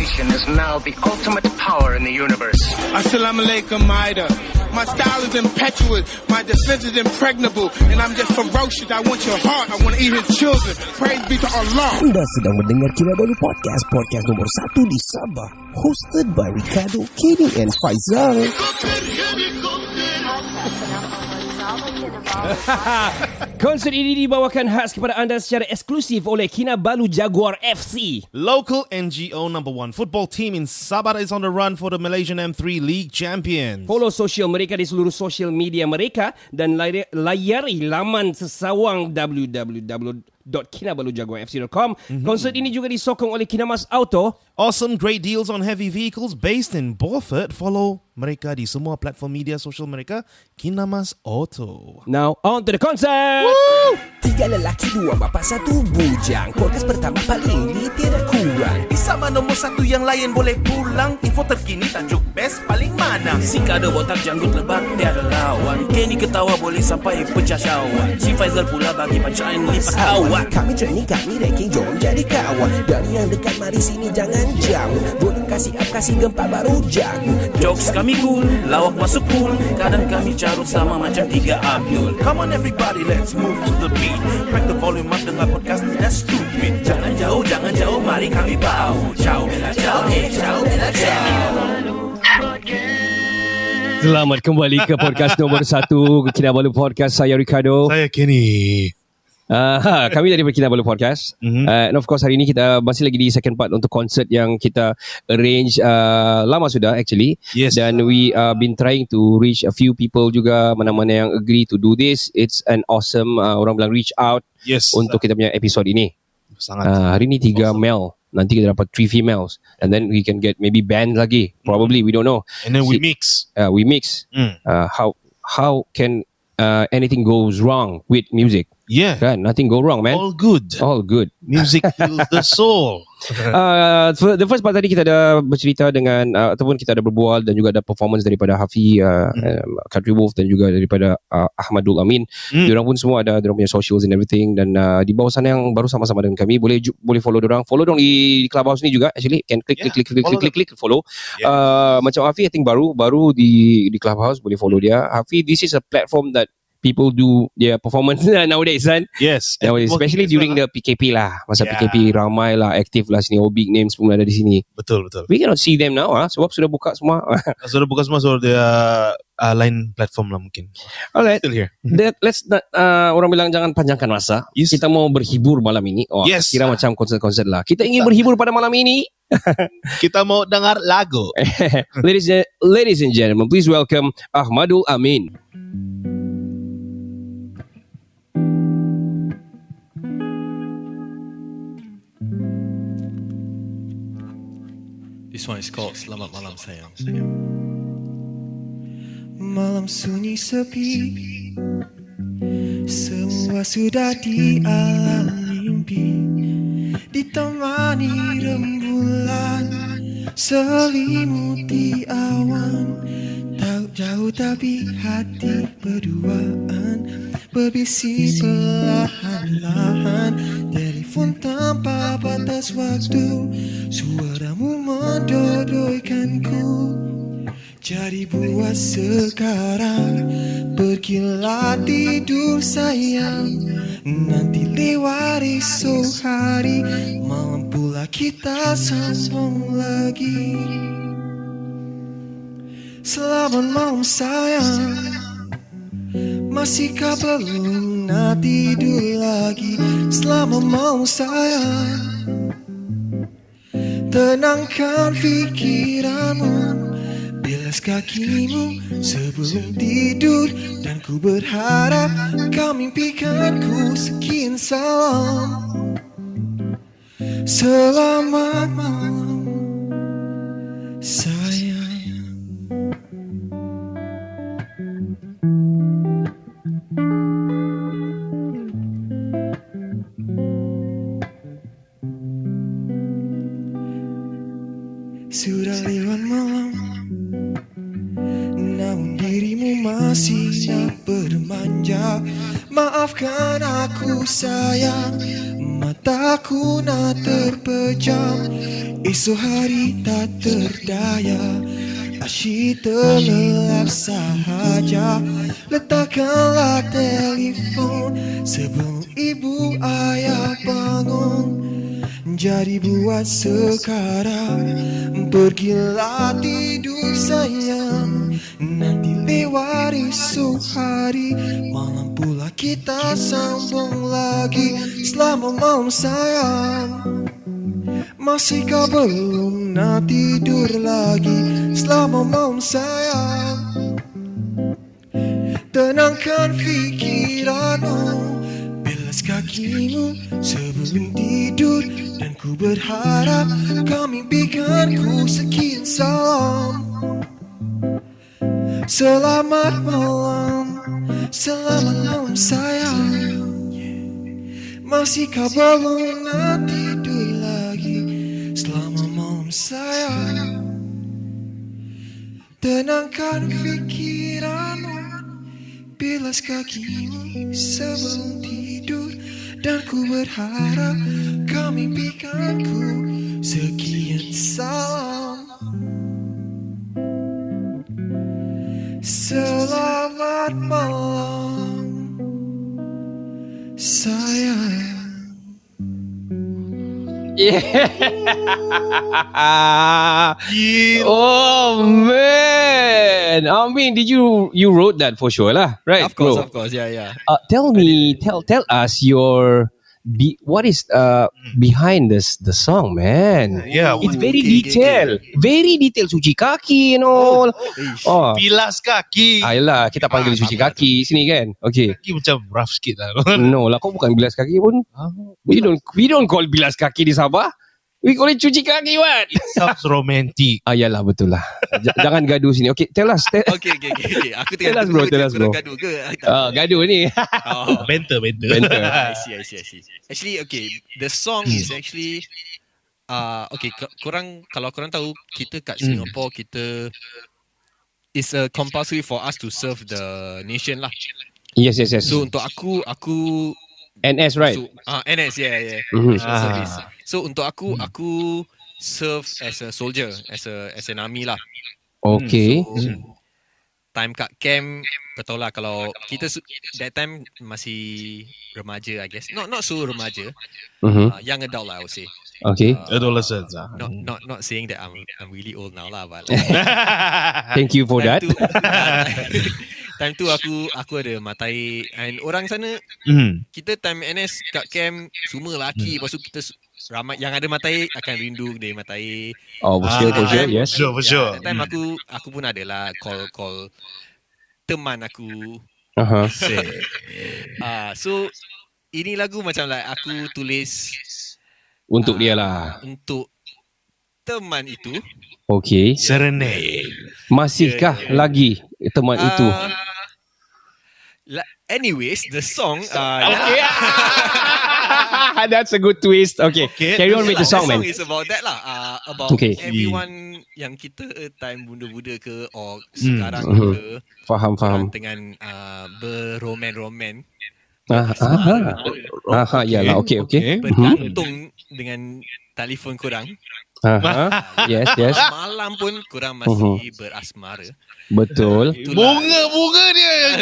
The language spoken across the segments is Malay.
generation is now the ultimate power in the universe. Assalamualaikum, Maida. My style is impetuous, my defense is impregnable, and I'm just ferocious. I want your heart, I want to eat his children. Praise be to Allah. Anda sedang mendengar Kinabalu Podcast, podcast nomor 1 di Sabah, hosted by Ricardo, Kenny and Faizal. Konsert ini dibawakan khas kepada anda secara eksklusif oleh Kinabalu Jaguar FC. Local NGO number 1 football team in Sabah is on the run for the Malaysian M3 League Champions. Follow sosial mereka di seluruh sosial media mereka dan layari laman sesawang www.kinabalujaguarfc.com. Konsert ini juga disokong oleh Kinamas Auto. Awesome great deals on heavy vehicles based in Beaufort. Follow mereka di semua platform media sosial mereka, Kinamas Auto. Now on to the concert. Woo! 3 lelaki, 2 bapa, 1 bujang. Podcast pertama paling ini tidak kurang. Di Sabah nombor 1 yang lain boleh pulang. Info terkini tajuk best paling mana. Si Kado botak janggut lebat tiada lawan. Kenny ketawa boleh sampai pecah syawak. Si Faizal pula bagi pancaan lipat awak. Kami training, kami ranking, jom jadi kawan. Dari yang dekat mari sini jangan jauh. Volume kasih up, kasih gempa baru jago. Jokes kami cool, lawak masuk pool. Kadang kami carut sama macam 3 Abdul. Come on everybody, let's move to the beat. Crack the volume up, dengar podcast tidak stupid. Jangan jauh, mari kami bau. Ciao, bella ciao, ciao, bella ciao. Selamat kembali ke podcast nomor 1 Kinabalu Podcast. Saya Ricardo. Saya Kenny. Kami dari Kinabalu Podcast. And of course hari ini kita masih lagi di second part untuk konsert yang kita arrange lama sudah actually. Yes. Dan we been trying to reach a few people juga, mana-mana yang agree to do this. It's an awesome orang bilang reach out. Yes. Untuk kita punya episode ini. Sangat. Hari ini 3 awesome. male. Nanti kita dapat 3 females. And then we can get maybe band lagi. Probably, we don't know. And then we mix. We mix. How can anything goes wrong with music? Yeah. Kan? Nothing go wrong, man. All good. All good. Music heals the soul. So the first part tadi kita ada bercerita dengan ataupun kita ada berbual dan juga ada performance daripada Hafi, Country Wolf dan juga daripada Ahmadul Amin. Diorang pun semua ada diorang punya socials and everything. Dan di bawah sana yang baru sama-sama dengan kami, boleh follow diorang. Follow dong di Clubhouse ni juga. Actually can click follow. Macam Hafi I think baru di Clubhouse, boleh follow dia. Hafi, this is a platform that people do their performance nowadays, kan? Yes. Nowadays, especially during the PKP lah. Masa PKP ramai lah, aktif lah sini. All big names pun ada di sini. Betul. We cannot see them now, sebab sudah buka semua. Sudah buka semua, so dia lain platform lah mungkin. Alright. Still here. Let's not, orang bilang jangan panjangkan masa. Yes. Kita mau berhibur malam ini. Yes. Kira macam konsert-konsert lah. Kita ingin berhibur pada malam ini. Kita mau dengar lagu. Ladies and gentlemen, please welcome Ahmadul Amin. This one is called Selamat Malam Sayang. Malam sunyi sepi, semua sudah di alam mimpi, ditemani rembulan, selimuti awan. Tak jauh tapi hati berduaan, berbisik perlahan-lahan. Telefon tanpa batas waktu, suaramu mendodoikanku. Jadi buat sekarang, pergilah tidur sayang. Nanti lewat esok hari, malam pula kita sambung lagi. Selamat malam sayang, masihkah belum nak tidur lagi? Selamat malam sayang, tenangkan fikiranmu, bilas kakimu sebelum tidur. Dan ku berharap kau mimpikan ku sekian salam. Selamat malam sayang. Sudah lewat malam, namun dirimu masih nak bermanja. Maafkan aku sayang, mataku nak terpejam. Esok hari tak terdaya, asyik terlelap sahaja. Letakkanlah telefon sebelum ibu ayah bangun. Jadi buat sekarang, pergilah tidur sayang. Nanti lewat esok hari, malam pula kita sambung lagi. Selamat malam sayang. Masihkah belum nak tidur lagi? Selamat malam sayang. Tenangkan fikiranmu, bilas kakimu sebelum tidur. Dan ku berharap kau mimpikan ku sekian salam. Selamat malam, selamat malam sayang. Masihkah belum nak tidur lagi? Selamat malam sayang. Tenangkan fikiranmu, bilas kakimu sebelum tidur. Dan ku berharap kau mimpikan ku sekian salam. Selamat malam sayang. Yeah. Oh man, I mean, did you wrote that for sure lah, right? Of course, bro? yeah. Tell us your what is behind the song, man. Yeah, it's very detailed, very detailed. Cuci kaki and all. Oh, bilas kaki. Ayolah, kita panggil cuci kaki sini kan. Okay. Kaki macam rough sikit lah. No lah, kau bukan bilas kaki pun. We don't call bilas kaki di Sabah. We call it cuci kaki, what? It sounds romantic. Yalah, betul lah. Jangan gaduh sini. Okay, tell us. Okay. Aku tengah tell us bro. Gaduh ke? Gaduh ni. Banter. I see. Actually, okay. The song is actually okay. Kalau korang tahu, kita kat Singapore, kita it's compulsory for us to serve the nation lah. Yes. So untuk aku NS, right? So, NS, yeah. National Service. So untuk aku serve as a soldier, as an army lah. Okay. So, time kat camp, kau tahu lah kalau kita that time masih remaja, I guess. Not so remaja. Young adult lah, I would say. Okay. Adolescents. Not saying that I'm really old now lah, but thank you for that. Time tu aku ada matai, and orang sana kita time NS kat camp semua lelaki, lepas tu kita ramai yang ada matai akan rindu dia matai. Oh, for sure, yes. For sure. That time aku pun adalah call teman aku. So ini lagu macam like aku tulis untuk dia lah. Untuk teman itu. Okay. Serenade. Masihkah lagi teman itu? Anyways, the song okay. That's a good twist. Okay. Carry on with the song, man. The song is about that lah. About everyone yang kita time buda-buda ke or sekarang ke. Faham. Dengan berroman-roman. Yalah, okay. Bergantung dengan telefon korang. Yes. Malam pun korang masih berasmara. Betul. Bunga dia yang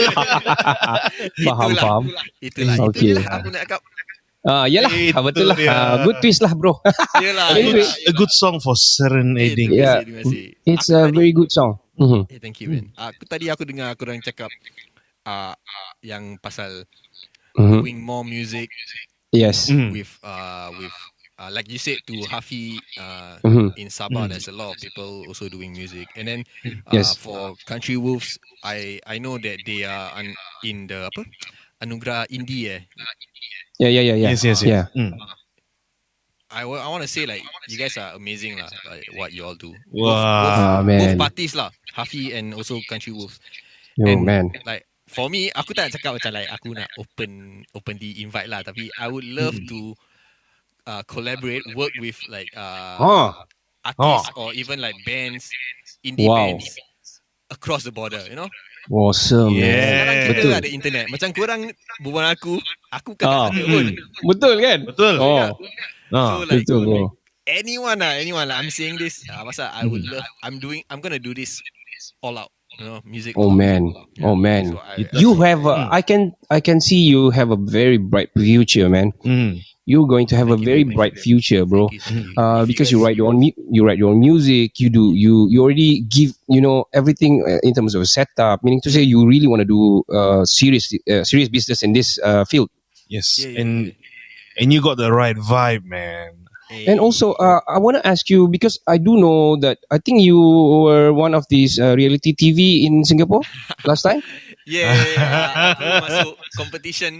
Faham. Itulah aku nak cakap. Yalah, betul lah. Good twist lah, bro. Yalah. A good song for serenading. Yeah. It's a very good song. Thank you, man. Aku dengar korang cakap yang pasal doing more music. Yes. With like you said to Hafi in Sabah, there's a lot of people also doing music, and then for Country Wolves, I know that they are in the Anugerah Indie. Yeah. Yes. Yeah. I want to say like you guys are amazing lah, like what you all do. Wow, both parties lah, Hafi and also Country Wolves. Man. Like for me, aku tak cakap macam like aku nak openly invite lah, tapi I would love to collaborate, work with like artists or even like bands, indie bands across the border, you know. Awesome. Sekarang kita betul. ada internet. Macam korang berbual aku kan tak ada pun. Betul kan? Betul. So like betul. anyone lah. I'm saying this. Masa I would love. I'm gonna do this all out. Music. Oh man. So You have I can see you have a very bright future, man. You're going to have a very bright future, bro. Because you write your own music. You already give everything in terms of a setup. Meaning to say, you really want to do serious business in this field. Yes, and you got the right vibe, man. And also, I want to ask you, because I do know that I think you were one of these reality TV in Singapore last time. Aku masuk competition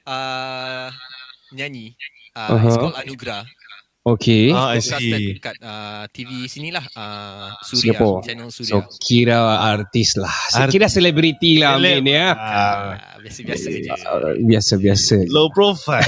nyanyi. It's called Anugerah. Okay. I see. Kat TV sinilah, Suria, Singapore. channel Suria. So kira artis lah. Kira selebriti lah Amin ya. Biasa-biasa je. Biasa-biasa. Low profile.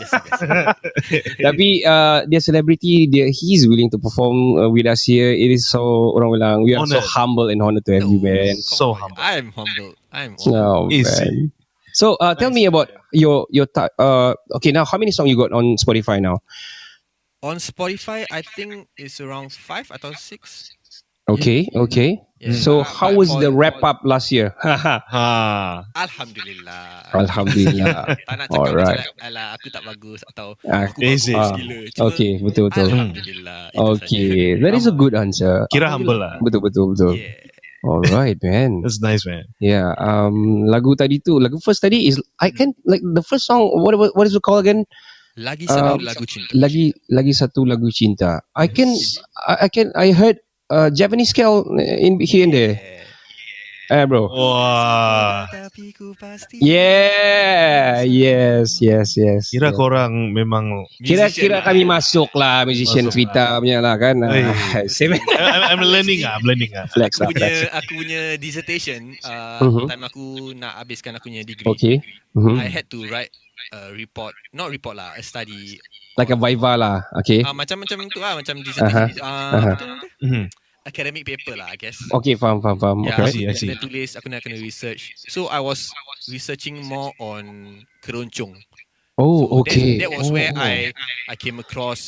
Tapi dia selebriti, he's willing to perform with us here. It is so, orang bilang, we are so humble and honored to have you, man. So humble. I'm humble. Oh, man. So tell me about your okay, now how many songs you got on Spotify now? On Spotify, I think it's around 5 atau 6. Okay. Yeah. So how was the wrap up last year? Alhamdulillah. Tak nak cakap Alright. macam alah aku tak bagus atau aku basic. bagus gila. Cuma, Okay, betul. Alhamdulillah. Itu Okay, saja. that is a good answer. Kira humble lah. Betul. Yeah. Alright, man. That's nice, man. Yeah. Lagu first tadi is I can like the first song. What is it called again? Lagi satu lagu cinta. Lagi satu lagu cinta. I heard Japanese scale in here and there. Bro. Wah. Tapi ku pasti. Yeah. Yes. Kira korang memang. Kira kami masuk lah musician cerita punya lah kan. I'm learning lah. Flex. Aku punya dissertation time aku nak habiskan aku punya degree. Okay. I had to write a a study. Like a viva lah. Okay. Macam tu lah, macam dissertation. Academic paper lah, I guess. Okay, faham. Okay. I see. Aku nak kena research. So I was researching more on keroncong. Oh, So okay. That was where I came across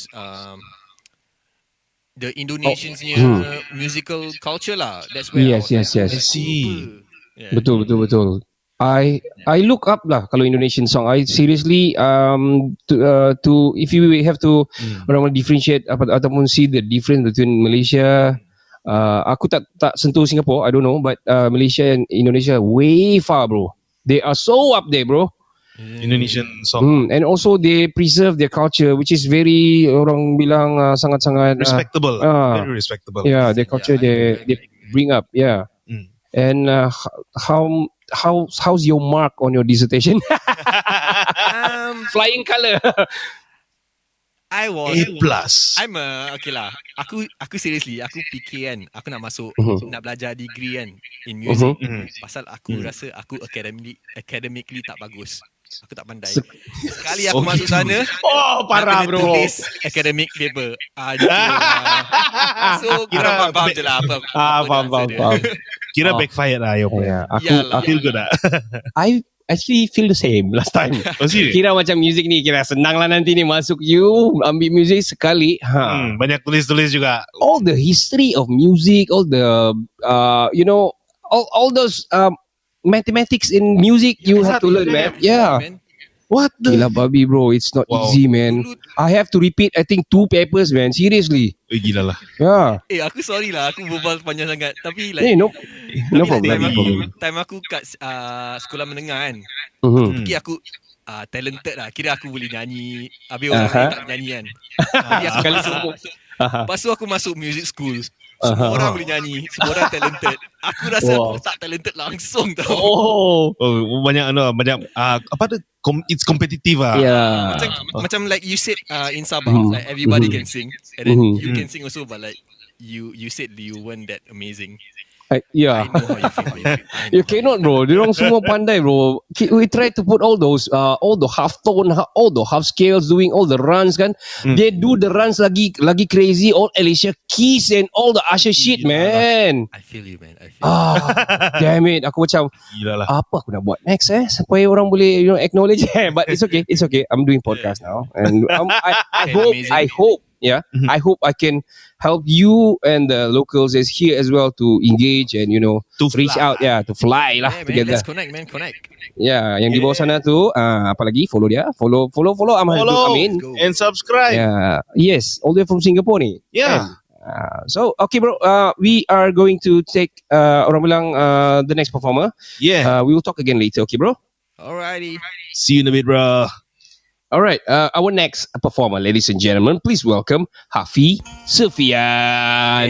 the Indonesian's musical culture lah. That's where Yes. I see. Yeah. Betul. I look up lah kalau Indonesian song. I seriously to if you have to orang differentiate ataupun see the difference between Malaysia. Aku tak sentuh Singapore, I don't know, but Malaysia and Indonesia way far, bro. They are so up there, bro. Indonesian song. And also they preserve their culture, which is very, orang bilang sangat-sangat Respectable. Very respectable. Yeah, their culture they bring up. Yeah. And how's your mark on your dissertation? Flying color. A+. Okay lah. Aku seriously, aku fikir kan, aku nak masuk, nak belajar degree kan in music. Pasal aku rasa aku academically tak bagus. Aku tak pandai. Sekali aku masuk sana, parah aku bro. tulis academic paper. So kira faham je lah apa Faham. Kira backfire lah. Yalah. Feel good lah. I actually feel the same last time. Kira macam music ni, kira senang lah nanti ni masuk you ambil music sekali. Banyak tulis-tulis juga. All the history of music, all the all those mathematics in music you have to learn, man. Yeah. What the? Gila babi bro, it's not easy, man. I have to repeat I think 2 papers, man. Seriously. Gila lah. Yeah. Aku sorry lah, aku berbual panjang sangat. Tapi like No problem. Time aku kat sekolah menengah kan, fikir aku talented lah. Kira aku boleh nyanyi. Habis orang lain tak nyanyi kan. Jadi aku masuk. Lepas tu aku masuk music school. Semua orang boleh nyanyi, semua orang talented. Aku rasa aku tak talented langsung tau. Banyak apa tu? It's competitive lah. Yeah. Macam like you said in Sabah, like everybody can sing, and then you can sing also, but like you said you weren't that amazing. Yeah. I know how you feel. You cannot, bro. Diorang semua pandai, bro. We try to put all those, all the half tone, all the half scales, doing all the runs kan. They do the runs lagi crazy. All Alicia Keys and all the Usher shit, man. I feel you, man. Damn it. Aku macam, apa aku nak buat next sampai orang boleh acknowledge. But it's okay. I'm doing podcast now, and I hope Yeah, I hope I can help you and the locals is here as well to engage and to reach out, to fly lah together. Let's connect, man. Connect. Ya, yang di bawah sana tu, apalagi follow dia, follow Ahmad Amin and subscribe. Yes, all the way from Singapore ni. So okay bro, we are going to take orang bilang the next performer. We will talk again later, okay bro? Alrighty. See you in a bit, bro. Alright, our next performer, ladies and gentlemen, please welcome Hafi Sufian.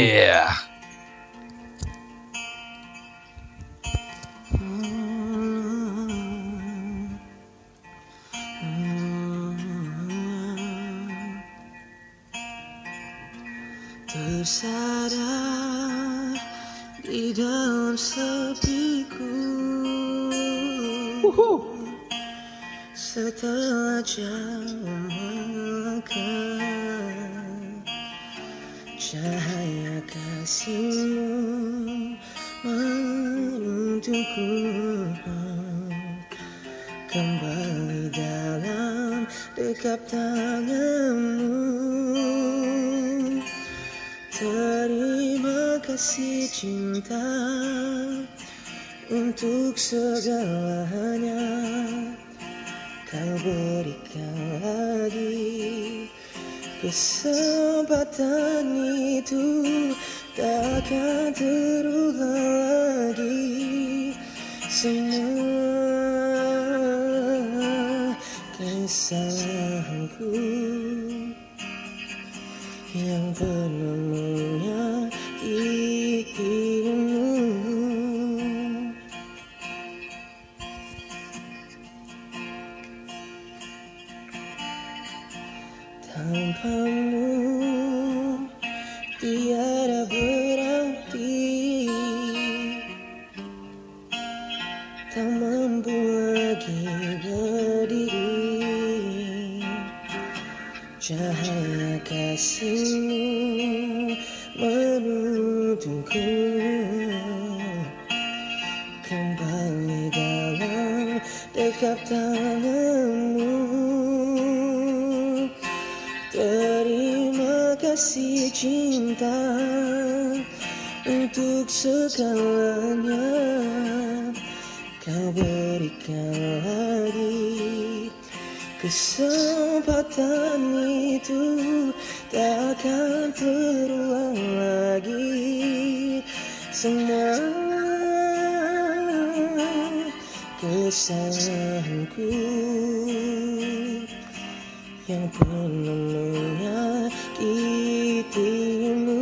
Tersadar di dalam sepiku. Setelah jauh melangkah, cahaya kasihmu menuntunku kembali dalam dekap tanganmu. Terima kasih cinta untuk segalanya. Kau berikan lagi kesempatan itu, takkan terulang lagi. Semua kesalahanku yang pernah menyakitimu. Tanpamu tiada berarti, tak mampu lagi berdiri. Cahaya kasihmu menuntunku kembali dalam dekap tanganmu. Terima kasih cinta untuk segalanya. Kau berikan lagi kesempatan itu, takkan terulang lagi. Semua kesalahanku yang pernah menyakitimu.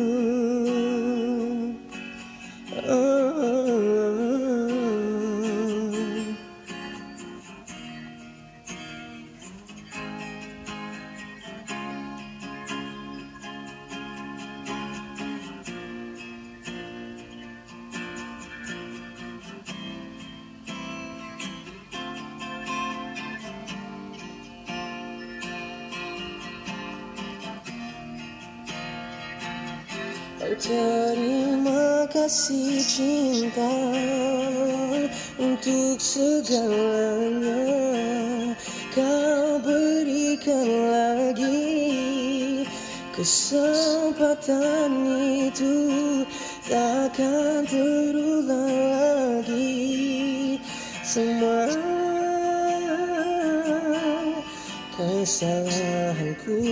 Terima kasih cinta untuk segalanya. Kau berikan lagi kesempatan itu, takkan terulang lagi. Semua kesalahanku,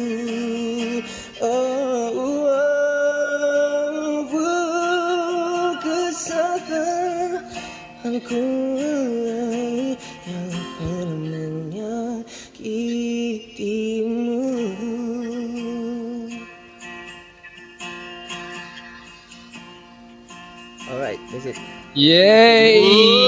kesalahanku yang pernah menyakitimu. Alright, that's it. Yay!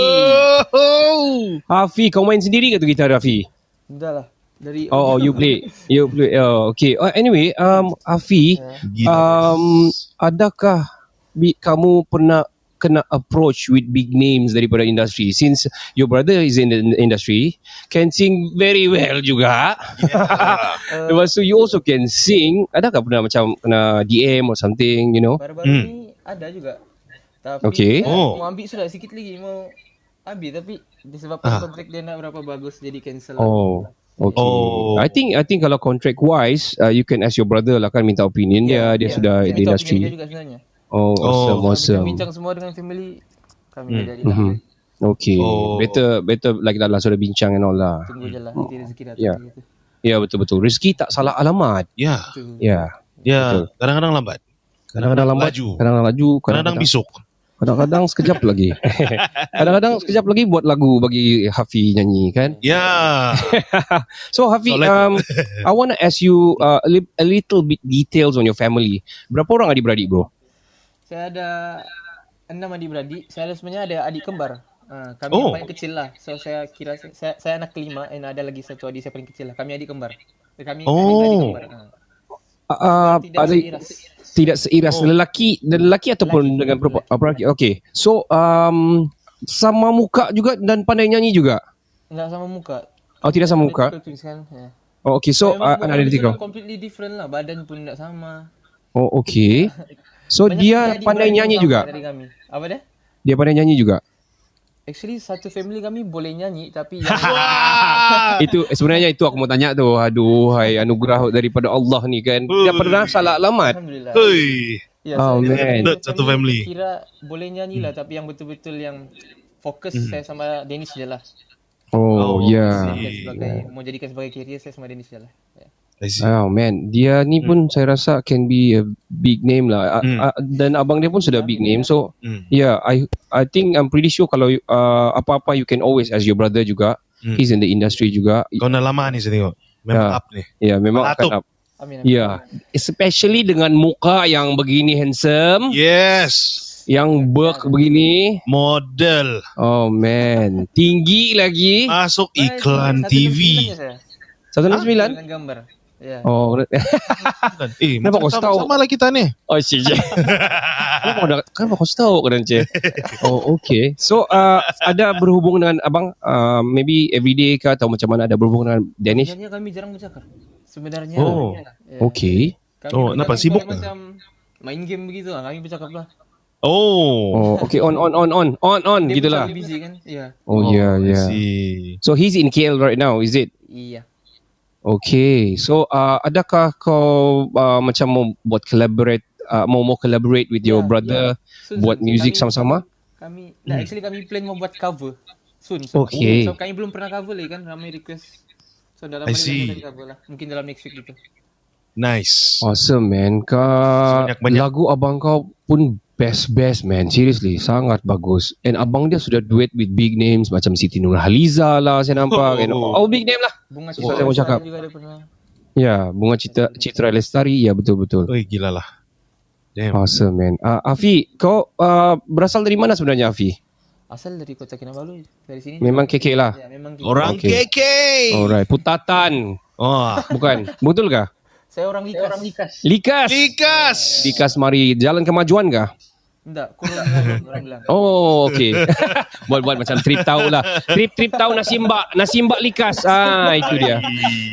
Hafi, kau main sendiri ke tu gitar, Hafi? Dah lah. Dari you play. Okay. Anyway, Hafi, adakah kamu pernah kena approach with big names daripada industri? Since your brother is in the industry, can sing very well juga. Lepas tu you also can sing. Adakah pernah macam kena DM or something, Baru-baru ni ada juga. Tapi mau ambil sudah sikit lagi mau ambil, tapi disebabkan kontrak dia nak berapa bagus jadi cancel. Okay. I think kalau contract wise, you can ask your brother lah kan, minta opinion dia sudah di industri. Dia juga sebenarnya. Awesome. Bincang semua dengan family kami jadi. Okay. Better like that lah, sudah bincang and all lah. Tunggu je lah, nanti rezeki datang gitu. Ya, betul. Rezeki tak salah alamat. Ya. Kadang-kadang lambat. Kadang-kadang laju. Kadang-kadang besok. Kadang-kadang sekejap lagi. Kadang-kadang sekejap lagi buat lagu bagi Hafi nyanyi kan. Yeah. So Hafi, I want to ask you a little bit details on your family. Berapa orang adik-beradik bro? Saya ada 6 adik-beradik. Saya sebenarnya ada adik kembar. Kami yang paling kecil lah. So saya kira saya anak kelima dan ada lagi satu adik saya paling kecil lah. Kami adik kembar. Kami adik kembar. Tidak seiras lelaki ataupun dengan perempuan. Okay. So sama muka juga dan pandai nyanyi juga? Enggak sama muka. Oh, tidak sama muka. Oh, okay. So anak adik kau completely different lah. Badan pun tidak sama. Oh, okay. So dia pandai nyanyi juga? Apa dia? Dia pandai nyanyi juga? Actually satu family kami boleh nyanyi tapi itu sebenarnya itu aku mau tanya tu. Aduh, hai anugerah daripada Allah ni kan. Dia pernah salah alamat. Alhamdulillah. Man. Satu family. Kira boleh nyanyi lah tapi yang betul-betul yang fokus saya sama Danish je lah. Mau jadikan sebagai career saya sama Danish je lah. Oh man, dia ni pun saya rasa can be a big name lah. Dan abang dia pun sudah big name. So I think I'm pretty sure kalau apa-apa you can always ask your brother juga. He's in the industry juga. Kau dah lama ni saya tengok. Memang up ni. Ya, memang akan up. Ya, especially dengan muka yang begini handsome. Yes. Yang berk begini. Model. Oh man, tinggi lagi. Masuk iklan TV. 169 dengan gambar. Yeah. Oh, kenapa kau tahu? Sama lah kita ni. Oh, siapa? Kenapa kau tahu kan Cik? Oh, okay. So, ada berhubung dengan abang, maybe everyday ke atau macam mana ada berhubung dengan Danish? Sebenarnya kami jarang bercakap. Sebenarnya. Oh, okay. Kenapa sibuk? Macam main game begitu lah, kami bercakap lah. Oh, okay. On gitulah. Dia busy kan? Yeah. Oh, yeah. So, he's in KL right now, is it? Iya. Okay, so adakah kau macam mau buat collaborate with your brother buat music sama-sama? Kami, actually kami plan mau buat cover soon. Okay. So kami belum pernah cover lagi kan, ramai request. So dalam hari ini kita cover lah, mungkin dalam next week gitu. Nice. Awesome man. Lagu abang kau pun best man, seriously sangat bagus. And abang dia sudah duet with big names macam Siti Nurhaliza lah saya nampak. Big name lah. Bunga Citra Lestari juga ada pernah. Ya, Bunga Citra Lestari, ya betul-betul. Oh, gila lah. Damn. Awesome man. Afi, kau berasal dari mana sebenarnya Afi? Asal dari Kota Kinabalu, dari sini. Memang KK lah. Ya, memang orang KK. Alright, Putatan. Bukan, betul kah? Saya orang Likas. Likas mari jalan kemajuan kah? Enggak, kurang bilang. Oh, okay. buat macam trip tahu lah. Trip tahu nasi mbak Likas. Itu dia.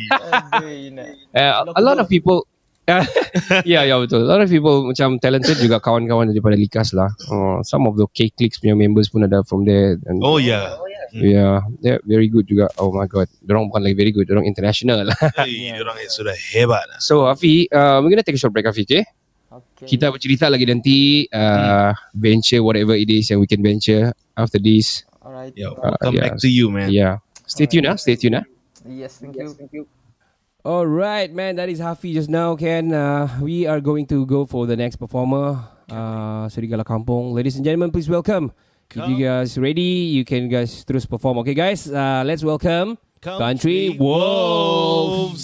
A lot of people ya betul. A lot of people macam talented juga kawan-kawan daripada Likas lah. Some of the K-Clicks punya members pun ada from there. And yeah, very good juga. Oh my god, dorang bukan lagi very good, dorang international lah. Dorang sudah hebat. So Afi, we're gonna take a short break Afi, okay? Kita bercerita lagi nanti venture whatever it is yang we can venture after this. Alright. Come back to you, man. Yeah. Stay tuned. Yes, thank you. Alright, man. That is Hafi just now, Ken. We are going to go for the next performer, Serigala Kampung. Ladies and gentlemen, please welcome. If you guys ready, you can guys terus perform. Okay, guys. Let's welcome Country Wolves.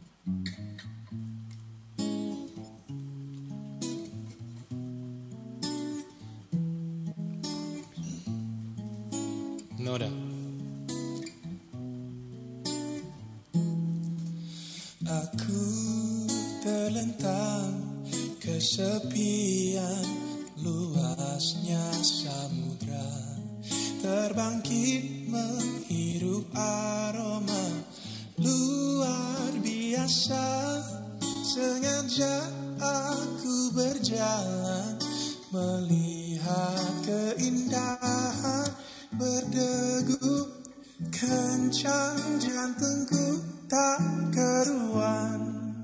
Noda. Aku terlentang kesepian luasnya samudra, terbangkit menghirup aroma luar biasa. Sengaja aku berjalan melihat keindahan, berdegup kencang jantungku tak karuan.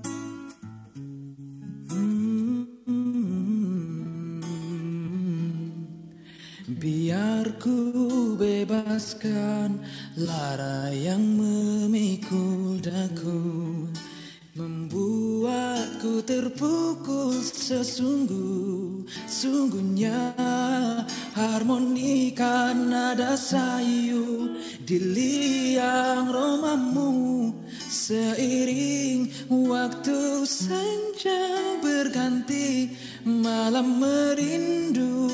Biar ku bebaskan lara yang memikul daku, membuatku terpukul sesungguhnya. Harmonika nada sayu di liang romamu, seiring waktu senja berganti malam merindu.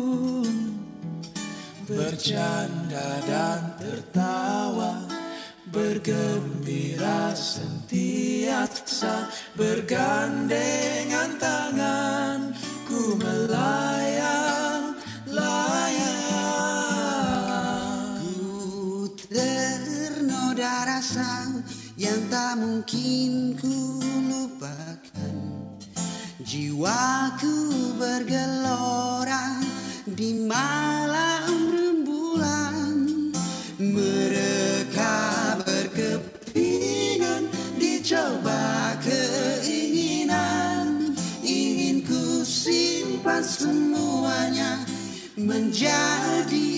Bercanda dan tertawa, bergembira sentiasa, bergandengan tangan, ku melayang, layang. Ku ternoda rasa yang tak mungkin ku lupakan. Jiwaku bergelora di malam rembulan, mereka berkepingan, dicoba keinginan, ingin ku simpan semuanya menjadi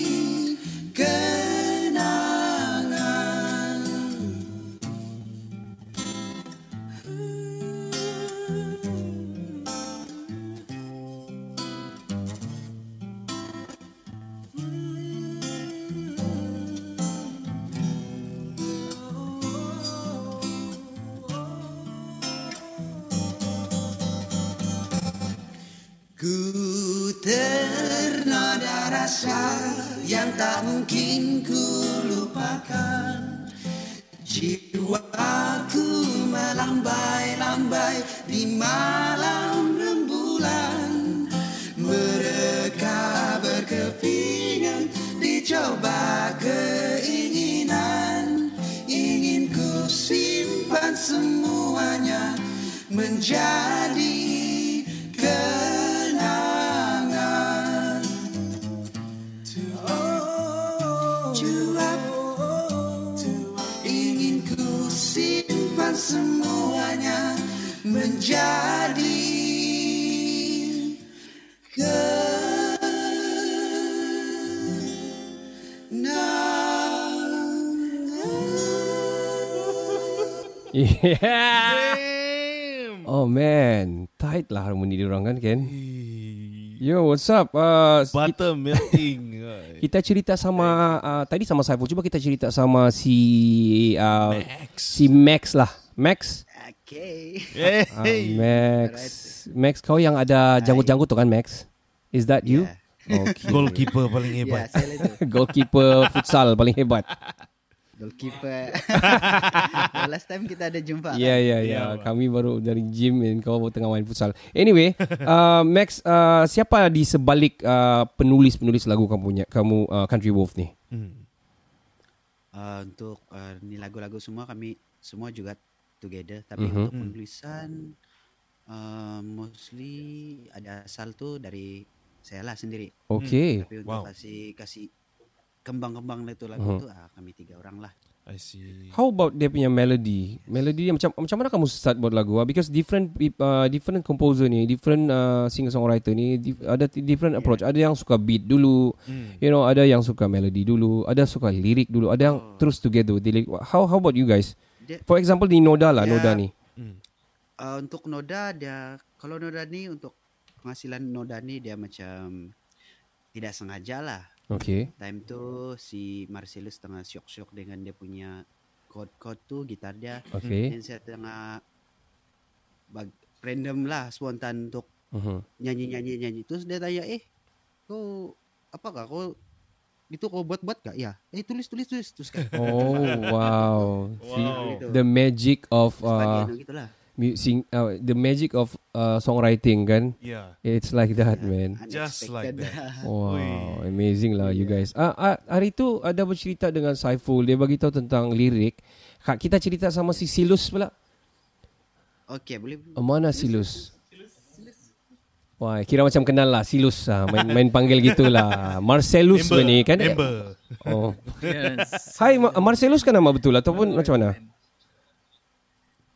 kenangan. Ku ternoda rasa yang tak mungkin ku lupakan. Jiwaku melambai-lambai di malam rembulan, mereka berkepingan, dicoba keinginan, ingin ku simpan semuanya menjadi kenangan. Ingin ku simpan semuanya menjadi Yeah. Oh man, tight lah harmoni diorang kan Ken. Yo, what's up? Butter melting. Kita cerita sama tadi sama Saiful. Cuba kita cerita sama si Max lah. Max. Okay. Max. Max, kau yang ada janggut-janggut tu kan Max? Is that you? Okay. Goalkeeper paling hebat. Goalkeeper futsal paling hebat. Goalkeeper. Last time kita ada jumpa. Ya. Kami baru dari gym dan kau tengah main futsal. Anyway, Max, siapa di sebalik penulis lagu kamu Country Wolf ni? Untuk ni lagu-lagu semua kami semua juga together. Tapi untuk penulisan mostly ada asal tu dari saya lah sendiri. Okay. Tapi untuk kasih kembang-kembang itu lagu tu kami 3 orang lah. I see. How about dia punya melody? Melody dia macam mana kamu start buat lagu? Because different composer ni, different singer-songwriter ni ada different approach. Ada yang suka beat dulu, ada yang suka melody dulu, ada suka lirik dulu, ada yang terus together. How about you guys? For example di Noda lah, Noda ni. Untuk Noda kalau Noda ni untuk penghasilan Noda ni dia macam tidak sengaja lah. Okay. Time tu si Marcellus tengah syok-syok dengan dia punya chord tu gitar dia. Okay. Dan saya tengah random lah spontan untuk nyanyi. Terus dia tanya, kau apakah kau itu kau buat kak? Ya. Tulis terus kan. Oh wow. The magic of the magic of songwriting kan. Yeah. It's like that, man. Just like that. Wow, amazing lah you guys. Hari tu ada bercerita dengan Saiful, dia bagi tahu tentang lirik. Kita cerita sama si Silus pula. Okay, boleh. Mana Silus? Wah, kira macam kenal lah Silus main panggil gitulah. Marcellus ni kan? Member. Oh. Yes. Hai, Marcellus kan nama betul ataupun macam mana?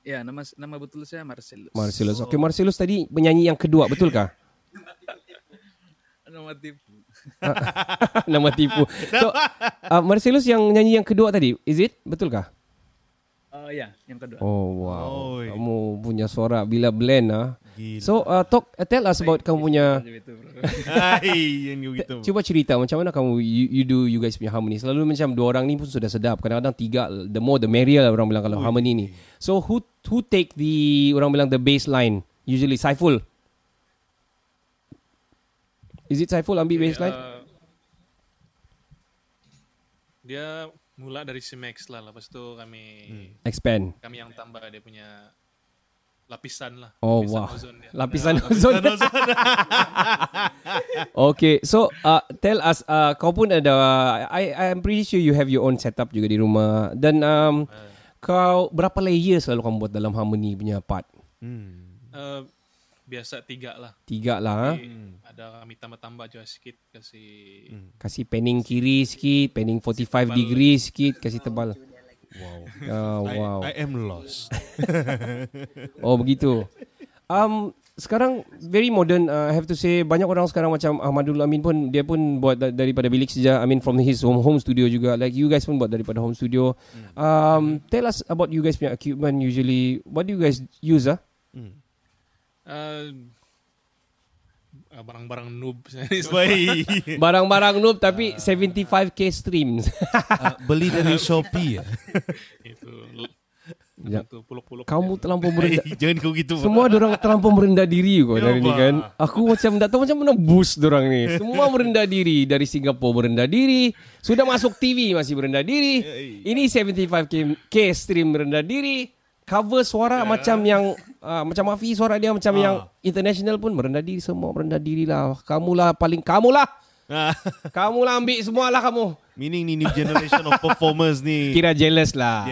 Ya, nama betul saya Marcelus. Marcelus. Okey, Marcelus tadi penyanyi yang kedua, betulkah? Nama tipu. Nama tipu. So, Marcelus yang nyanyi yang kedua tadi, is it? Betulkah? Ya, yang kedua. Oh, wow. Kamu punya suara bila blend So, tell us about kamu punya. Cuba cerita macam mana kamu you guys punya harmony. Selalu macam dua orang ni pun sudah sedap. Kadang-kadang tiga, the more the merrier lah orang bilang kalau harmony ni. So, who take the orang bilang the bass line? Usually Saiful. Is it Saiful ambil bass line? Dia mula dari si Max lah. Lepas tu kami expand. Kami yang tambah dia punya lapisan lah. Oh wow. Lapisan ozon. Okay, so tell us, kau pun ada, I'm pretty sure you have your own setup juga di rumah. Dan kau berapa layer selalu kamu buat dalam harmony punya part? Biasa 3 lah. 3 lah. Ada kami tambah-tambah juga sikit, kasih panning kiri sikit, panning 45 degree sikit, kasih tebal. Wow. I am lost. Oh begitu. Sekarang very modern, I have to say. Banyak orang sekarang macam Ahmadul Amin pun, dia pun buat daripada bilik saja. I mean from his home studio juga. Like you guys pun buat daripada home studio. Tell us about you guys punya equipment usually. What do you guys use? Barang-barang noob. Barang-barang noob tapi 75k streams. Beli dari Shopee ya. Itu puluk-puluk. Kamu terlampau merendah. Jangan kau gitu. Semua orang terlampau merendah diri kau dari ni kan. Aku macam tak tahu macam mana boost dorang ni. Semua merendah diri. Dari Singapura merendah diri. Sudah masuk TV masih merendah diri. Ini 75k stream merendah diri. Cover suara macam yang macam Afi, suara dia macam yang international pun merendah diri. Semua merendah diri lah. Kamulah paling kamulah. Kamulah ambil semualah kamu. Meaning ni new generation of performers ni. Kira jealous lah.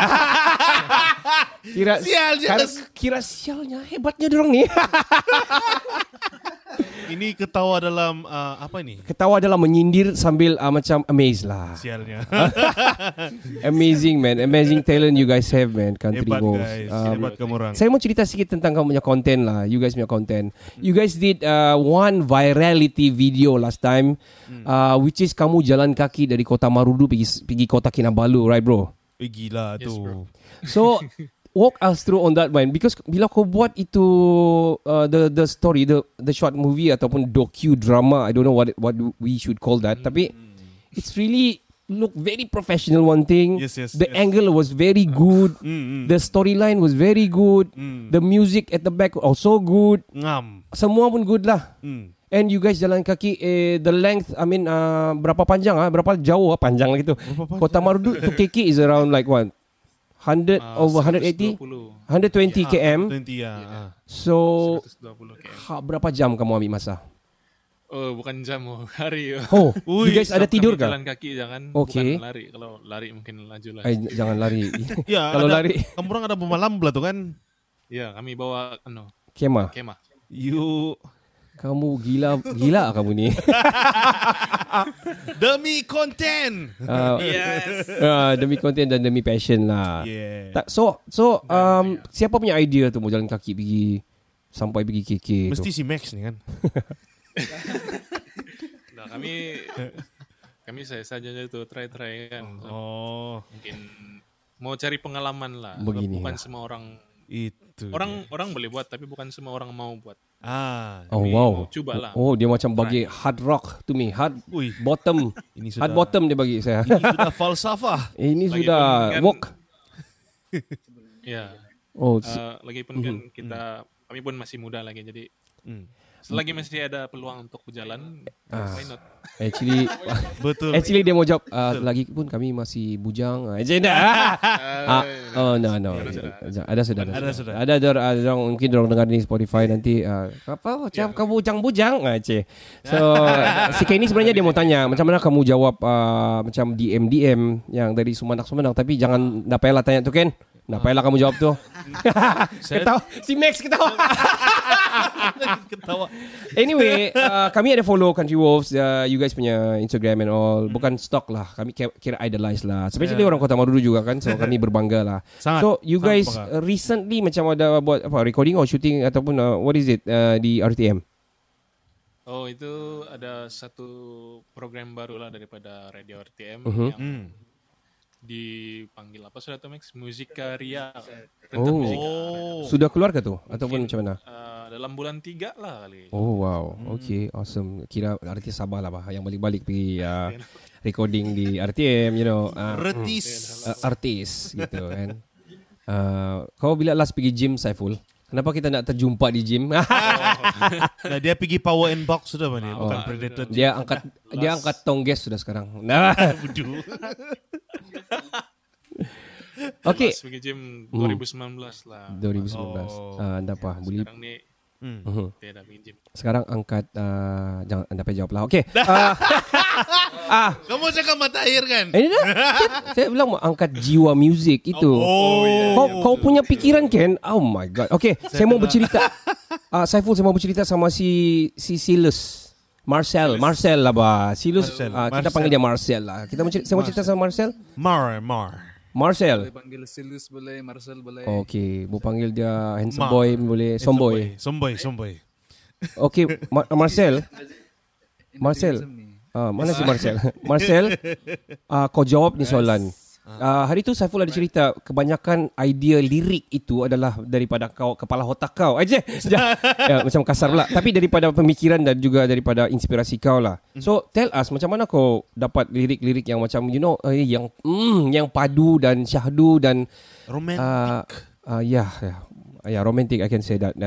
Kira sialnya hebatnya dorang ni. Ini ketawa dalam apa ni? Ketawa dalam menyindir sambil macam amazed lah. Sialnya. Amazing man, amazing talent you guys have man. Country Hebat Wolves. guys, hebat kamu orang. Saya mau cerita sikit tentang kamu punya content lah. You guys punya content. You guys did one virality video last time, which is kamu jalan kaki dari Kota Marudu pergi Kota Kinabalu, right bro? Gila tu. So walk us through on that man, because bila kau buat itu the story, the short movie ataupun docu drama, I don't know what we should call that, tapi it's really look very professional. One thing, the angle was very good, the storyline was very good, the music at the back also good, semua pun good lah. And you guys jalan kaki, the length, I mean berapa panjang berapa jauh panjang lah gitu. Kota Marudu to KK is around like what? 100 over 180 120 km. So berapa jam kamu ambil masa? Bukan jam, hari. You guys ada tidur kah? Jalan kaki jangan, bukan lari. Kalau lari mungkin laju lah. Jangan lari. Kalau lari kamu orang ada pemalam pula tu kan? Ya, kami bawa kemah. Kamu gila kamu ni. Demi konten. Demi konten dan demi passion lah. So siapa punya idea tu mau jalan kaki sampai pergi KK? Mesti tu? si Max ni kan. Kami saya saja tu try kan. Mungkin mau cari pengalaman lah. Begini bukan lah. Semua orang itu. Orang boleh buat tapi bukan semua orang mau buat. Wow. Cobalah. Dia macam bagi hard rock to me, hard bottom. Ini hard bottom dia bagi saya. Ini sudah falsafah. Ini sudah walk. Ya. Lagipun kan kami pun masih muda lagi, jadi selagi masih ada peluang untuk berjalan, why not? Betul. Actually dia mau jawab, lagi pun kami masih bujang. No. Ada mungkin dorang dengar ni Spotify nanti. Apa? Kamu bujang? So si Kenny sebenarnya dia mau tanya, macam mana kamu jawab macam DM yang dari Sumandak, tapi jangan nak payahlah tanya tu Ken. Nak payahlah kamu jawab tu. Ketawa. Si Max ketawa. Ketawa. Anyway, kami ada follow Country Wolves, you guys punya Instagram and all. Bukan stalk lah, kami kira idolize lah. Especially orang Kota Marudu juga kan, so kami berbangga lah. Sangat, so you guys bangga. recently macam ada buat apa, recording or shooting ataupun what is it di RTM? Oh, itu ada satu program baru lah daripada Radio RTM yang dipanggil apa sudah tuh Max? Musika Ria. Sudah keluar ke tu ataupun macam mana? Dalam bulan 3 lah kali. Oh wow, okay, awesome. Kira artis Sabah lah yang balik-balik pergi recording di RTM, you know. Artis gitu kan. Kau bila last pergi gym, Saiful? Kenapa kita nak terjumpa di gym? Nah, dia pergi power and box sudah mana? Bukan Predator. Dia angkat tongges sudah sekarang. Budu. Okay. Last pergi gym 2019 lah. 2019. Anda apa? Boleh. Sekarang ni tidak pergi gym. Sekarang angkat jangan anda payah jawab lah. Okay. Kamu cakap mata air kan? Ini dah. Saya bilang mau angkat jiwa muzik itu. Kau punya pikiran Ken? Oh my god. Okay, saya mau bercerita. Saiful, saya mau bercerita sama si Silus. Marcel lah bah. Silus kita panggil dia Marcel lah. Saya mau cerita sama Marcel. Marcel. Boleh panggil Silus boleh, Marcel boleh. Okay, mau panggil dia handsome boy boleh, somboy. Okay, Marcel. Mana si Marcel? Marcel, kau jawab ni soalan. Hari tu Saiful ada cerita kebanyakan idea lirik itu adalah daripada kepala otak kau aja. Macam kasar pula, tapi daripada pemikiran dan juga daripada inspirasi kau lah. So tell us macam mana kau dapat lirik-lirik yang macam you know yang padu dan syahdu dan romantic. Ya, romantic, I can say that.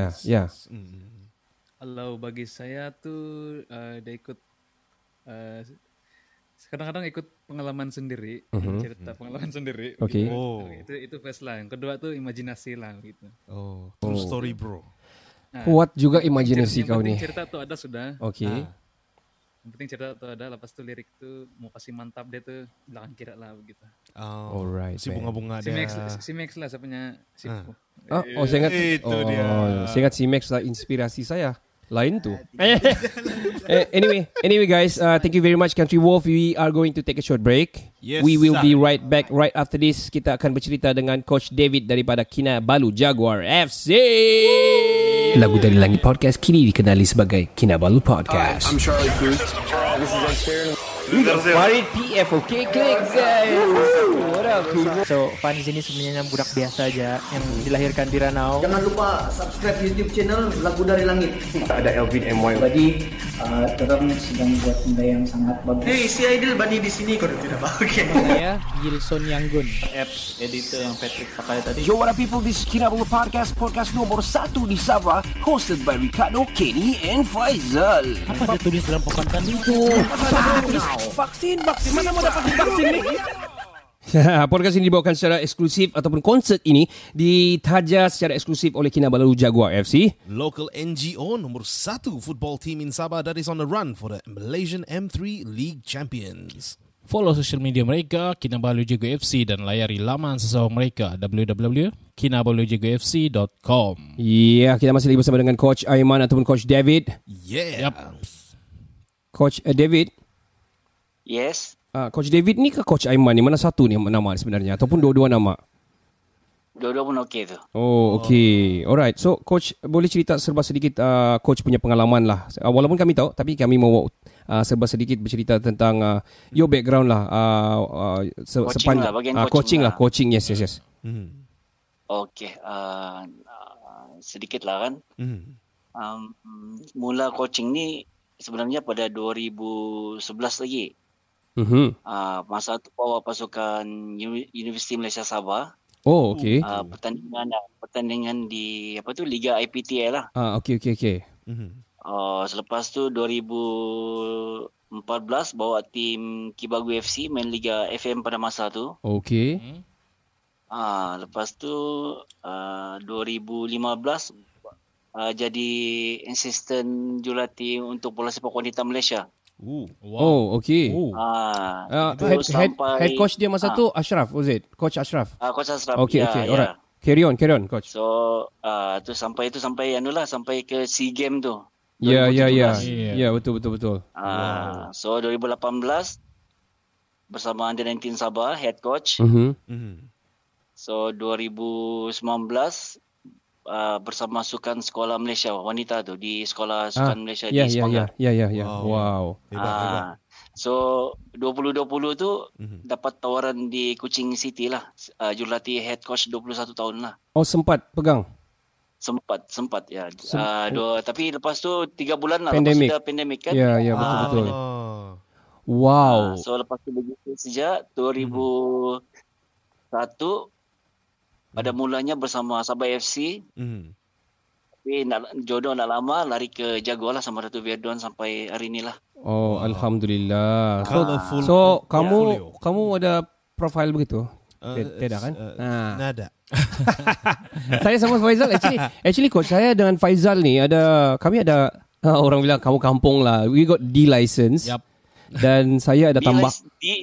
Kalau bagi saya tuh dia ikut kadang-kadang ikut pengalaman sendiri, cerita pengalaman sendiri. Okay. Gitu. Itu first lah. Yang kedua tuh imajinasi lah gitu. True story bro. Nah, kuat juga imajinasi kau ni. Yang penting cerita tuh ada sudah. Okay. Yang penting cerita tuh ada. Lepas tuh lirik tuh mau kasih mantap dia tuh belakang kira lah begitu. Alright. Si bunga-bunga dia. Si Max lah saya punya. Saya ingat. Saya ingat si Max lah inspirasi saya. Lain tu. Anyway guys, thank you very much Country Wolf. We are going to take a short break. Yes, we will be right back right after this. Kita akan bercerita dengan Coach David daripada Kinabalu Jaguar FC. Lagu dari Langit Podcast kini dikenali sebagai Kinabalu Podcast. I'm Charlie Cruz. This is Ed Sheeran. Farid PF, okay, click guys. What up? So, Fan di sini sebenarnya budak biasa aja yang dilahirkan di Ranau. Jangan lupa subscribe YouTube channel Lagu dari Langit. Ada Elvin MY. Jadi, orang sedang buat benda yang sangat bagus. Hey, si Aidil Bani di sini kau tidak tahu. Okay. Saya Gilson Yanggun. Apps editor yang Patrick pakai tadi. Yo, what up people, this is Kinabalu Podcast nomor 1 di Sabah, hosted by Ricardo, Kenny and Faizal. Apa dia tulis dalam papan tadi itu? Vaksin, mana mau dapat vaksin ni? Podcast ini dibawakan secara eksklusif ataupun konsert ini ditaja secara eksklusif oleh Kinabalu Jaguar FC, local NGO nomor 1 football team in Sabah that is on the run for the Malaysian M3 League Champions. Follow social media mereka Kinabalu Jaguar FC dan layari laman sosial mereka www.kinabalujagufc.com. Ya, kita masih lagi bersama dengan Coach Aiman ataupun Coach David. Coach David. Yes. Coach David ni ke Coach Aiman ni? Mana satu ni nama sebenarnya? Ataupun dua-dua nama? Dua-dua pun okey tu. Oh, okey. Alright. So, Coach boleh cerita serba sedikit Coach punya pengalaman lah. Walaupun kami tahu, tapi kami mau serba sedikit bercerita tentang your background lah. Coaching lah, bagian coaching lah. Coaching, yes. Okey. Sedikit lah kan. Mula coaching ni sebenarnya pada 2011 lagi. Masa tu bawa pasukan Universiti Malaysia Sabah. Oh, okey. Pertandingan di Liga IPTL lah. Okey. Selepas tu 2014 bawa tim Kibagu FC main Liga FM pada masa tu. Okey. Lepas tu 2015 jadi assistant jurulatih untuk bola sepak wanita Malaysia. Oh, okey. Head coach dia masa tu Ashraf, was it? Coach Ashraf. Coach Ashraf. Okay. Alright. Carry on, coach. So, sampai ke SEA Games tu. Ya, betul. So 2018 bersama Under 19 Sabah head coach. So 2019 bersama Sukan Sekolah Malaysia wanita tu di Sekolah Sukan Malaysia di Sepanggar. Ya. Wow. Hebat. So 2020 tu dapat tawaran di Kuching City lah. Jurulatih head coach 21 tahun lah. Oh, sempat pegang. Sempat ya. Tapi lepas tu 3 bulan lah pandemic. lepas sudah pandemik kan. Ya, betul. Wow. So lepas tu begitu sejak 2001 pada mulanya bersama Sabah FC. Tapi jodoh nak lama lari ke Jaguar lah sama Ratu Verdon sampai hari inilah. Oh, alhamdulillah. So kamu ada profil begitu? Tidak kan? Nada. Saya sama Faizal actually coach saya dengan Faizal ni kami ada orang bilang kamu kampung lah. We got D license. Yep. Dan saya ada tambah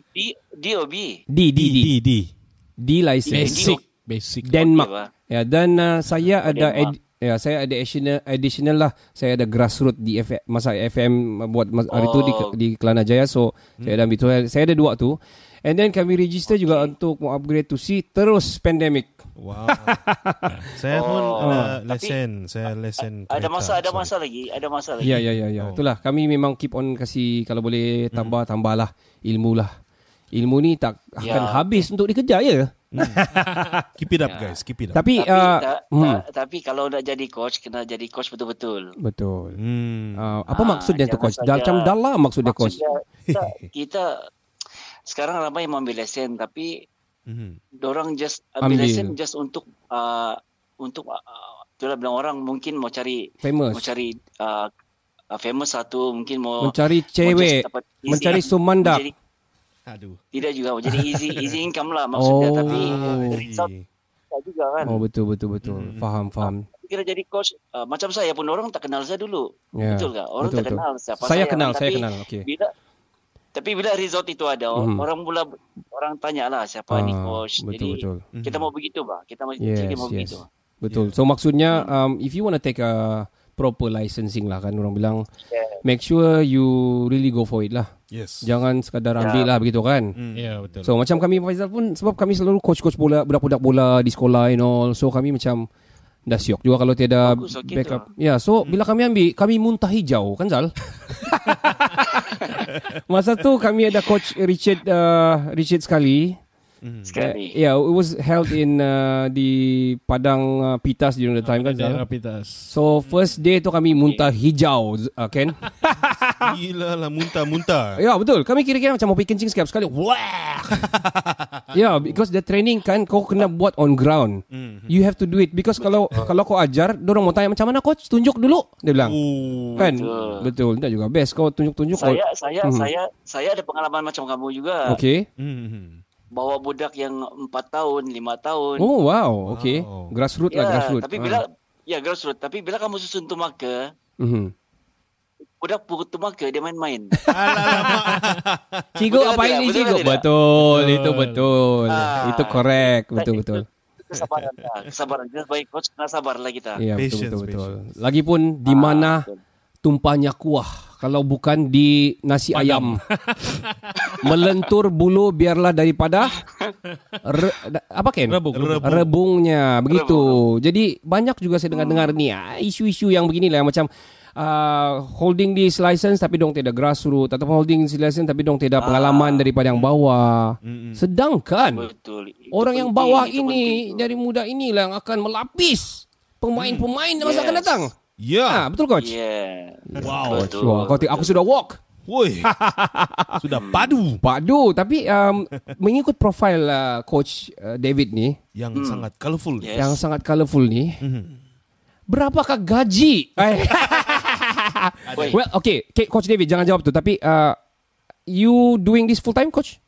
D license. Basic. Denmark. Ya, dan saya ada saya ada additional lah. Saya ada grassroots di masa FM buat hari tu di Kelana Jaya. So saya ada ambil saya ada 2 tu. And then kami register juga untuk mau upgrade to C terus pandemic. Wow. Saya pun ada lesen. Saya lesen. Ada masa lagi. Ya. Itulah kami memang keep on kasih kalau boleh tambah-tambahlah ilmu lah. Ilmu ni tak akan habis untuk dikejar ya. Keep it up guys, keep it up. Tapi kalau nak jadi coach kena jadi coach betul-betul. Betul. Apa maksudnya tu coach? Macam dalam maksudnya coach. Kita sekarang ramai yang ambil lesen tapi dorang just ambil lesen just untuk itulah bilang orang mungkin mau cari famous satu, mungkin mau mencari cewek, mencari sumanda. Tidak juga jadi easy income lah maksudnya, tapi result juga kan. Oh betul. Faham. Kira jadi coach macam saya pun orang tak kenal saya dulu. Betul tak? Orang tak kenal siapa saya kenal. Okey. Tapi bila result itu ada, orang tanya lah siapa ni coach. Betul. Kita mau begitu bah. Kita mau begitu. Betul. So maksudnya if you want to take a proper licensing lah kan orang bilang, make sure you really go for it lah. Yes. Jangan sekadar ambil lah begitu kan. Betul. So macam kami Faizal pun sebab kami selalu coach bola, budak-budak bola di sekolah and all. So kami macam dah siok juga kalau tiada backup. So bila kami ambil, kami muntah hijau kan Zal. Masa tu kami ada coach Richard sekali. It was held in di Padang Pitas during the time kan. Pitas. So first day tu kami muntah hijau, Ken. Gila lah muntah. Ya betul. Kami kira-kira macam mau pergi kencing sekali. Wah. Because the training kan kau kena buat on ground. You have to do it because kalau kau ajar, dorang mau tanya macam mana coach, tunjuk dulu dia bilang. Kan? Betul. Tidak juga best kau tunjuk. Saya ada pengalaman macam kamu juga. Okay. Bawa budak yang 4 tahun, 5 tahun. Oh wow, okay. Grassroots lah, grassroots. Tapi grassroots. Tapi bila kamu susun tumaka, budak pukul tumaka dia main-main. Cikgu apa ini cikgu? Betul, itu betul. Itu correct, betul. Kesabaran. Kita sebagai coach kena sabarlah kita. Ya, betul. Lagipun di mana tumpahnya kuah. Kalau bukan di nasi ayam. Melentur bulu biarlah daripada apa Ken? Rebungnya. Begitu. Jadi banyak juga saya dengar ni isu-isu yang beginilah macam holding this license tapi dong tidak grassroots, ataupun holding this license tapi dong tidak pengalaman daripada yang bawah. Sedangkan orang yang bawah ini dari muda inilah yang akan melapis pemain-pemain masa akan datang. Ya, betul coach. Wow. Aku sudah walk. Woi. Sudah padu. Tapi mengikut profil coach David ni yang sangat colorful. Yang sangat colorful ni. Berapakah gaji? Well, okay, coach David jangan jawab tu, tapi you doing this full time coach?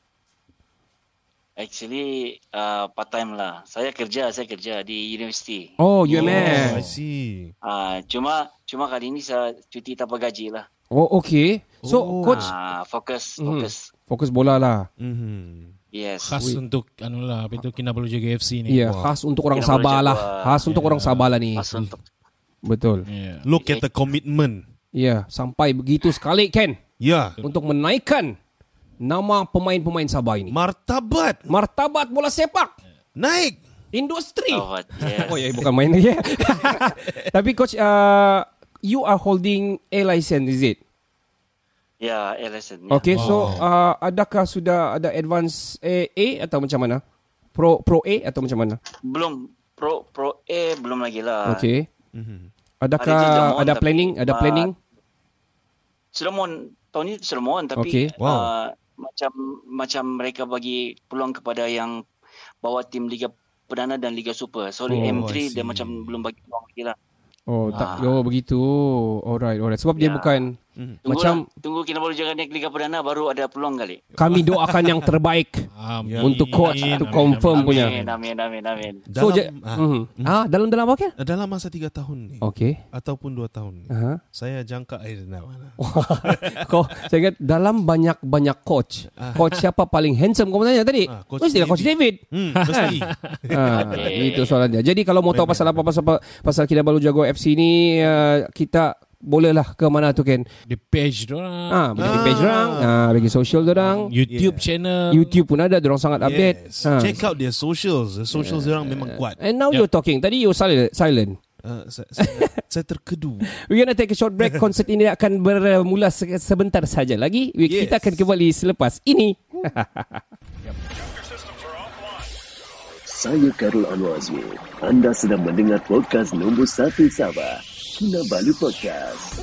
Actually part time lah. Saya kerja di universiti. Oh, UMS. I see. Cuma kali ini saya cuti tanpa gaji lah. Oh, okay. So coach fokus bola lah. Yes. Khas untuk itu Kinabalu Jaga FC ni. Iya, khas untuk orang Sabah lah. Khas untuk orang Sabah lah ni. Betul. Look at the commitment. Sampai begitu sekali Ken. Untuk menaikkan nama pemain-pemain Sabah ini. Martabat bola sepak. Naik. Industri. Bukan main lagi. Tapi coach, you are holding A license, is it? Ya, A license. Okay, so adakah sudah ada advance A atau macam mana? Pro A atau macam mana? Belum. Pro A belum lagi lah. Okay. Adakah ada planning? Ada planning? Sudah mohon, tahun ini sudah mohon, tapi macam mereka bagi peluang kepada yang bawa tim Liga Perdana dan Liga Super. So M3 dia macam belum bagi peluang lagi lah. Begitu. Alright. Sebab dia bukan Tunggu Kinabalu jangan naik Liga Perdana baru ada peluang kali. Kami doakan yang terbaik untuk coach to confirm punya. Amin. So dalam apa ke? Dalam masa 3 tahun ni. Okay. Ataupun 2 tahun ni. Saya jangka mana. Saya ingat dalam banyak coach. Coach siapa paling handsome kau tanya tadi? Mestilah Coach David. Mesti. Itu soalannya. Jadi kalau mau tahu pasal Kinabalu Jago FC ni, kita bolehlah ke mana tu Ken? Di page dorang. Di page dorang, bagi social dorang, YouTube channel. YouTube pun ada, dorang sangat update. Check out their socials. The socials dorang memang kuat. And now you're talking. Tadi you silent. Saya terkedu. We're gonna take a short break. Konsert ini akan bermula sebentar saja lagi. Kita akan kembali selepas ini. Saya Karul Anwazmi. Anda sedang mendengar podcast nombor 1 Sabah, Kinabalu Podcast.